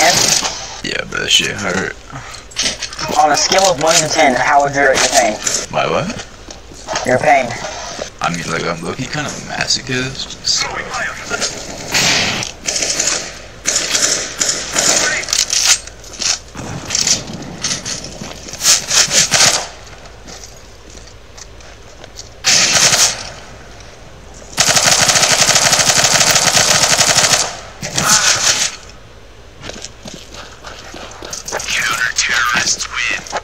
man. Yeah, but that shit hurt. On a scale of 1 to 10, how would you rate your pain? My what? Your pain. I mean, like, I'm low-key kind of masochist, so... Counter-terrorists win.